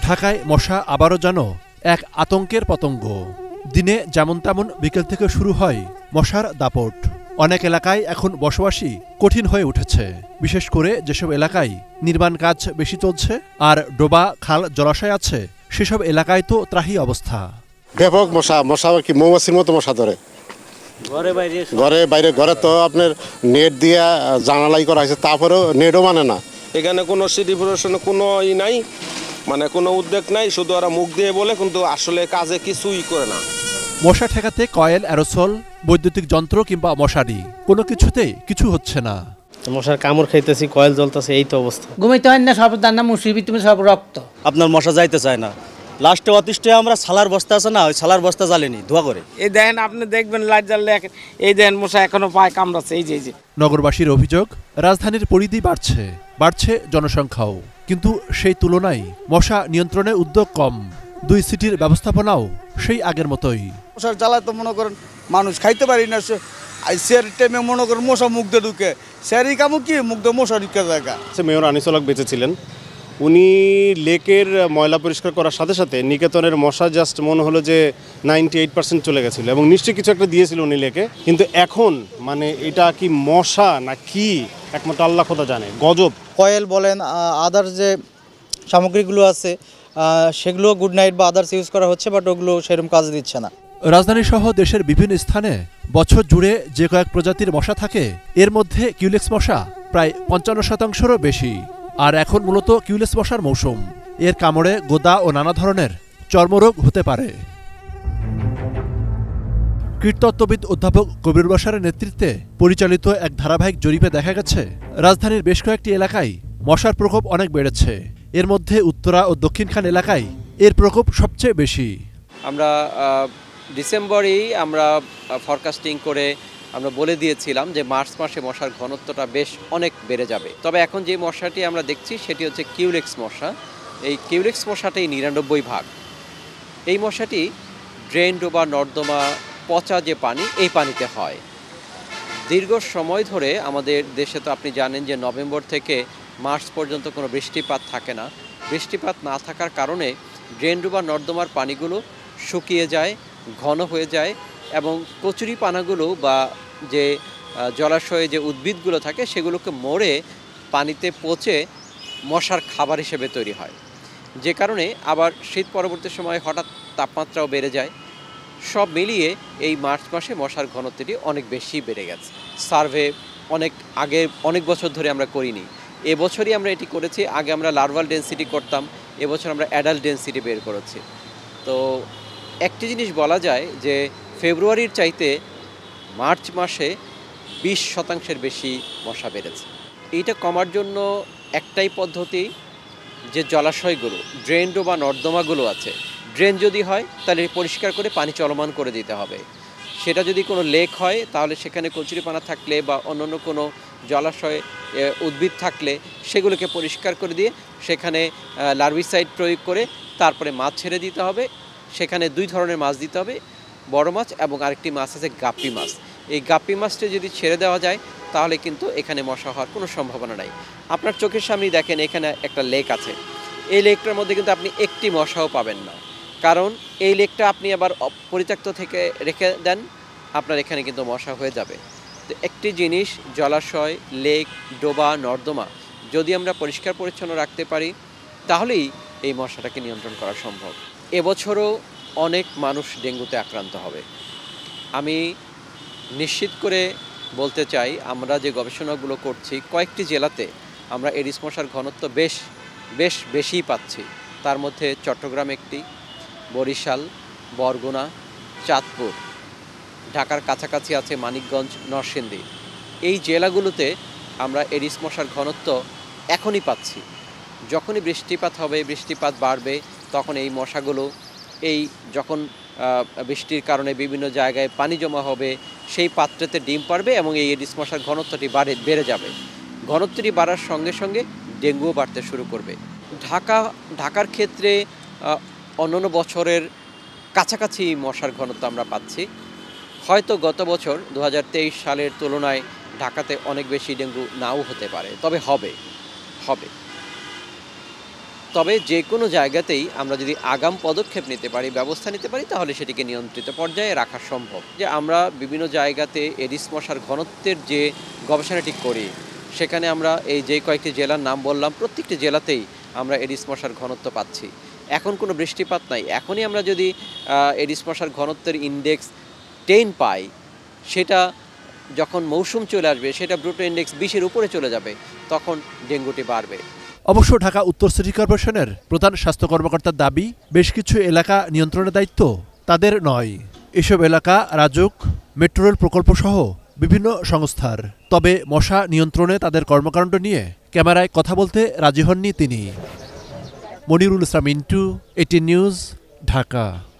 ঢাকায় মশা আবারও যেন এক আতঙ্কের পতঙ্গ। দিনে যেমন তেমন বিকেল থেকে শুরু হয় মশার দাপট। অনেক এলাকায় এখন বসবাসই কঠিন হয়ে উঠেছে, বিশেষ করে যেসব এলাকায় নির্মাণ কাজ বেশি চলছে আর ডোবা খাল জলাশয় আছে সেসব এলাকায় তো ত্রাহি অবস্থা। ব্যাপক মশা আর কি মৌমাছির মতো মশা ধরে ঘরে বাইরে। ঘরে তো আপনার নেট দিয়ে জানালাই করা হয়েছে, তারপরেও নেটও মানে না। এখানে কোনো সিটি প্রশাসনের কোনো নাই, মানে কোনো উদ্যোগ নাই, শুধু ওরা মুখ দিয়ে বলে কিন্তু আসলে কাজে কিছুই করে না। মশা ঠেকাতে কয়েল, অ্যারোসল, বৈদ্যুতিক যন্ত্র কিংবা মশারি কোনো কিছুতেই কিছু হচ্ছে না। মশার কামড় খাইতেছি, কয়েল জ্বলতেছে, এই তো অবস্থা। ঘুমাইতে হয় না, সব দান্না মুসিবি, তুমি সব রক্ত। আপনার মশা যাইতে চায় না। লাস্টে অতিষ্ঠ আমরা সালার বস্তা আছে না, ওই সালার বস্তা জ্বালেনি ধোয়া করে। এই দেখেন, আপনি দেখবেন লাইট জ্বাললে এই দেখেন মশা এখনো পায় কামড়াচ্ছে। এই যে নগরবাসীর অভিযোগ, রাজধানীর পরিধি বাড়ছে জনসংখ্যাও, কিন্তু সেই তুলনায় মশা নিয়ন্ত্রণে উদ্যোগ কম। 2 সিটির ব্যবস্থাপনাও সেই আগের মতোই। মশার জ্বালায় তো মনে করেন মানুষ খাইতে পারি না। সের টাইমে মনে করেন মশা মুখ দিয়ে ঢুকে, সেরই কামু কি মুখ দিয়ে মশা ঢুকে জায়গা। মেয়র আনিসুল হক বেঁচে ছিলেন, উনি লেকের ময়লা পরিষ্কার করার সাথে সাথে নিকেতনের মশা জাস্ট মনে হলো যে 98% চলে গেছিলো এবং নিশ্চয়ই কিছু একটা দিয়েছিল উনি লেকে। কিন্তু এখন মানে এটা কি মশা না কি একমাত্র আল্লাহ খোদা জানে। গজব। কয়েল বলেন, আদার্স যে সামগ্রীগুলো আছে সেগুলো গুড নাইট বা আদার্স ইউজ করা হচ্ছে, বাট ওগুলো সেরকম কাজ দিচ্ছে না। রাজধানী সহ দেশের বিভিন্ন স্থানে বছর জুড়ে যে কয়েক প্রজাতির মশা থাকে, এর মধ্যে কিউলেক্স মশা প্রায় 55%-রও বেশি। আর এখন মূলত কিউলেক্স মশার মৌসুম। এর কামড়ে গোদা ও নানা ধরনের চর্মরোগ হতে পারে। কীটতত্ত্ববিদ অধ্যাপক কবির বশারের নেতৃত্বে পরিচালিত এক ধারাবাহিক জরিপে দেখা গেছে, রাজধানীর বেশ কয়েকটি এলাকায় মশার প্রকোপ অনেক বেড়েছে। এর মধ্যে উত্তরা ও দক্ষিণখান এলাকায় এর প্রকোপ সবচেয়ে বেশি। আমরা ডিসেম্বরেই আমরা ফরকাস্টিং করে আমরা বলে দিয়েছিলাম যে মার্চ মাসে মশার ঘনত্বটা বেশ অনেক বেড়ে যাবে। তবে এখন যে মশাটি আমরা দেখছি সেটি হচ্ছে কিউলেক্স মশা। এই কিউলেক্স মশাটাই 99 ভাগ। এই মশাটি ড্রেন, ডোবা, নর্দমা, পচা যে পানি, এই পানিতে হয়। দীর্ঘ সময় ধরে আমাদের দেশে তো আপনি জানেন যে নভেম্বর থেকে মার্চ পর্যন্ত কোনো বৃষ্টিপাত থাকে না। বৃষ্টিপাত না থাকার কারণে ড্রেন, ডোবা, নর্দমার পানিগুলো শুকিয়ে যায়, ঘন হয়ে যায় এবং কচুরিপানাগুলো বা যে জলাশয়ে যে উদ্ভিদগুলো থাকে সেগুলোকে মরে পানিতে পচে মশার খাবার হিসেবে তৈরি হয়। যে কারণে আবার শীত পরবর্তী সময়ে হঠাৎ তাপমাত্রাও বেড়ে যায়। সব মিলিয়ে এই মার্চ মাসে মশার ঘনত্বটি অনেক বেশি বেড়ে গেছে। সার্ভে অনেক বছর ধরে আমরা করিনি, এবছরই আমরা এটি করেছি। আগে আমরা লার্ভাল ডেন্সিটি করতাম, এবছর আমরা অ্যাডাল্ট ডেন্সিটি বের করেছি। তো একটি জিনিস বলা যায় যে ফেব্রুয়ারির চাইতে মার্চ মাসে 20% বেশি মশা বেড়েছে। এইটা কমার জন্য একটাই পদ্ধতি, যে জলাশয়গুলো, ড্রেন, ডোবা, নর্দমাগুলো আছে, ড্রেন যদি হয় তাহলে পরিষ্কার করে পানি চলমান করে দিতে হবে। সেটা যদি কোনো লেক হয় তাহলে সেখানে কচুরিপানা থাকলে বা অন্যান্য কোনো জলাশয়ে উদ্ভিদ থাকলে সেগুলোকে পরিষ্কার করে দিয়ে সেখানে লার্ভিসাইড প্রয়োগ করে তারপরে মাছ ছেড়ে দিতে হবে। সেখানে 2 ধরনের মাছ দিতে হবে, বড় মাছ এবং আরেকটি মাছ আছে গাপ্পি মাছ। এই গাপ্পি মাছটা যদি ছেড়ে দেওয়া যায় তাহলে কিন্তু এখানে মশা হওয়ার কোনো সম্ভাবনা নাই। আপনার চোখের সামনেই দেখেন এখানে একটা লেক আছে, এই লেকটার মধ্যে কিন্তু আপনি একটি মশাও পাবেন না, কারণ এই লেকটা আপনি আবার পরিত্যক্ত থেকে রেখে দেন, আপনার এখানে কিন্তু মশা হয়ে যাবে। তো একটি জিনিস, জলাশয়, লেক, ডোবা, নর্দমা যদি আমরা পরিষ্কার পরিচ্ছন্ন রাখতে পারি তাহলেই এই মশাটাকে নিয়ন্ত্রণ করা সম্ভব। এবছরও অনেক মানুষ ডেঙ্গুতে আক্রান্ত হবে। আমি নিশ্চিত করে বলতে চাই, আমরা যে গবেষণাগুলো করছি কয়েকটি জেলাতে আমরা এডিস মশার ঘনত্ব বেশ বেশিই পাচ্ছি। তার মধ্যে চট্টগ্রাম একটি, বরিশাল, বরগুনা, চাঁদপুর, ঢাকার কাছাকাছি আছে মানিকগঞ্জ, নরসিংদী। এই জেলাগুলোতে আমরা এডিস মশার ঘনত্ব এখনই পাচ্ছি। যখনই বৃষ্টিপাত হবে, বৃষ্টিপাত বাড়বে, তখন এই মশাগুলো যখন বৃষ্টির কারণে বিভিন্ন জায়গায় পানি জমা হবে, সেই পাত্রেতে ডিম পারবে এবং এই এডিস মশার ঘনত্বটি বেড়ে যাবে। ঘনত্বটি বাড়ার সঙ্গে সঙ্গে ডেঙ্গুও বাড়তে শুরু করবে। ঢাকার ক্ষেত্রে অন্যান্য বছরের কাছাকাছি মশার ঘনত্ব আমরা পাচ্ছি। হয়তো গত বছর 2023 সালের তুলনায় ঢাকাতে অনেক বেশি ডেঙ্গু নাও হতে পারে, তবে হবে। তবে যে কোনো জায়গাতেই আমরা যদি আগাম পদক্ষেপ নিতে পারি, ব্যবস্থা নিতে পারি, তাহলে সেটিকে নিয়ন্ত্রিত পর্যায়ে রাখা সম্ভব। যে আমরা বিভিন্ন জায়গাতে এডিস মশার ঘনত্বের যে গবেষণাটি করি, সেখানে আমরা এই যে কয়েকটি জেলার নাম বললাম, প্রত্যেকটি জেলাতেই আমরা এডিস মশার ঘনত্ব পাচ্ছি। এখন কোনো বৃষ্টিপাত নাই, এখনই আমরা যদি এডিস মশার ঘনত্বের ইন্ডেক্স 10 পাই, সেটা যখন মৌসুম চলে আসবে সেটা ব্রুটো ইন্ডেক্স 20-এর উপরে চলে যাবে, তখন ডেঙ্গুটি বাড়বে। অবশ্য ঢাকা উত্তর সিটি কর্পোরেশনের প্রধান স্বাস্থ্য কর্মকর্তার দাবি, বেশ কিছু এলাকা নিয়ন্ত্রণের দায়িত্ব তাদের নয়। এসব এলাকা রাজুক, মেট্রো রেল প্রকল্প সহ বিভিন্ন সংস্থার। তবে মশা নিয়ন্ত্রণে তাদের কর্মকাণ্ড নিয়ে ক্যামেরায় কথা বলতে রাজি হননি তিনি। মনিরুল ইসলাম মিন্টু, 18 নিউজ, ঢাকা।